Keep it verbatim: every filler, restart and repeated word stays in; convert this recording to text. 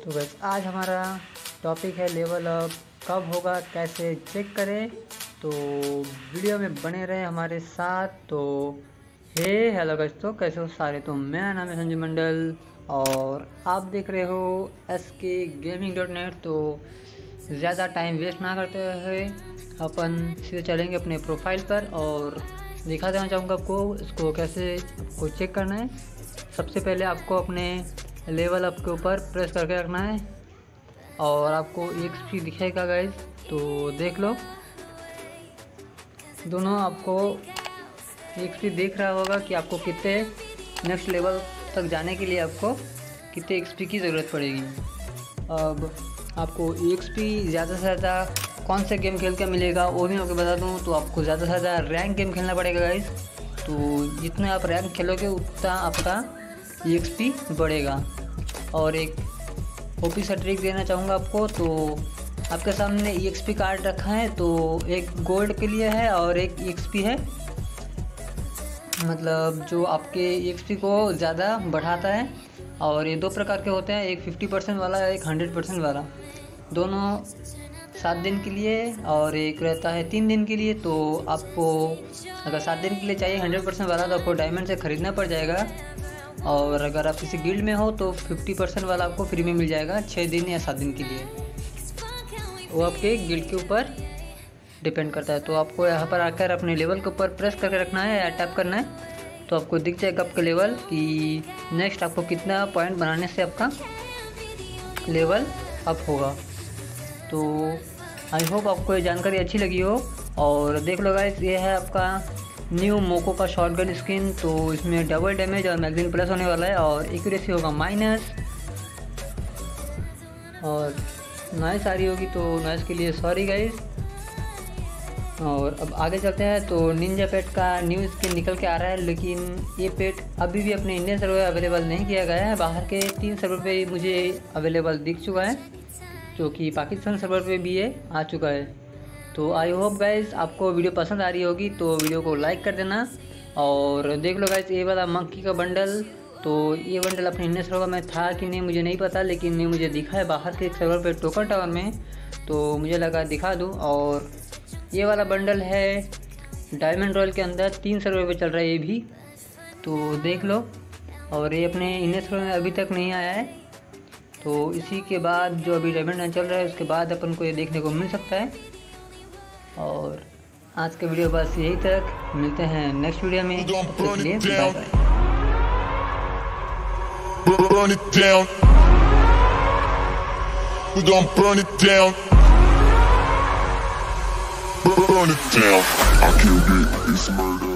तो बस आज हमारा टॉपिक है लेवल अप कब होगा, कैसे चेक करें। तो वीडियो में बने रहे हमारे साथ। तो हे हेलो गाइस, तो कैसे हो सारे। तो मेरा नाम है संजय मंडल और आप देख रहे हो एस के गेमिंग डॉट नेट। तो ज़्यादा टाइम वेस्ट ना करते हुए अपन सीधे चलेंगे अपने प्रोफाइल पर और दिखा देना चाहूँगा आपको इसको कैसे आपको चेक करना है। सबसे पहले आपको अपने लेवल अप के ऊपर प्रेस करके रखना है और आपको एक्सपी दिखेगा गाइस, तो देख लो। दोनों आपको एक्सपी देख रहा होगा कि आपको कितने नेक्स्ट लेवल तक जाने के लिए आपको कितने एक्सपी की ज़रूरत पड़ेगी। अब आपको एक्सपी ज़्यादा से ज़्यादा कौन से गेम खेल के मिलेगा वो भी मैं आपको बता दूँ। तो आपको ज़्यादा से ज़्यादा रैंक गेम खेलना पड़ेगा गाइस। तो जितना आप रैंक खेलोगे उतना आपका एक्सपी बढ़ेगा। और एक ओपी सा ट्रिक देना चाहूँगा आपको। तो आपके सामने एक्सपी कार्ड रखा है, तो एक गोल्ड के लिए है और एक एक्सपी है, मतलब जो आपके एक्सपी को ज़्यादा बढ़ाता है। और ये दो प्रकार के होते हैं, एक फिफ्टी परसेंट वाला एक हंड्रेड परसेंट वाला, दोनों सात दिन के लिए और एक रहता है तीन दिन के लिए। तो आपको अगर सात दिन के लिए चाहिए हंड्रेड परसेंट वाला तो आपको डायमंड से ख़रीदना पड़ जाएगा। और अगर आप किसी गिल्ड में हो तो फिफ्टी परसेंट वाला आपको फ्री में मिल जाएगा छः दिन या सात दिन के लिए। वो आपके गिल्ड के ऊपर डिपेंड करता है। तो आपको यहाँ पर आकर अपने लेवल के ऊपर प्रेस करके रखना है या टैप करना है, तो आपको दिख जाएगा आपका लेवल कि नेक्स्ट आपको कितना पॉइंट बनाने से आपका लेवल अप होगा। तो आई होप आपको ये जानकारी अच्छी लगी हो। और देख लो गाइस, ये है आपका न्यू मोको का शॉटगन स्किन। तो इसमें डबल डैमेज और मैगजीन प्लस होने वाला है और एक्यूरेसी होगा माइनस और नॉइस आ रही होगी, तो नॉइस के लिए सॉरी गाइस। और अब आगे चलते हैं। तो निंजा पेट का न्यू स्किन निकल के आ रहा है, लेकिन ये पेट अभी भी अपने इंडियन सर्वर में अवेलेबल नहीं किया गया है। बाहर के तीन सर्वर पे मुझे अवेलेबल दिख चुका है, जो कि पाकिस्तान सर्वर पे भी ये आ चुका है। तो आई होप गाइस आपको वीडियो पसंद आ रही होगी, तो वीडियो को लाइक कर देना। और देख लो गाइस, ये वाला मंकी का बंडल, तो ये बंडल अपने इंडियन सर्वर में था कि नहीं मुझे नहीं पता, लेकिन ये मुझे दिखा है बाहर के एक सर्वर पे टोकन टावर में, तो मुझे लगा दिखा दूँ। और ये वाला बंडल है डायमंड रॉयल के अंदर, तीन सर्वर पे चल रहा है ये भी, तो देख लो। और ये अपने इंडियन सर्वर में अभी तक नहीं आया है, तो इसी के बाद जो अभी डायमंड चल रहा है उसके बाद अपन को ये देखने को मिल सकता है। और आज का वीडियो बस यही तक, मिलते हैं नेक्स्ट वीडियो में। इसलिए bye bye. Burn it down. We gon' burn it down. Burn it down. I killed it. It's murder.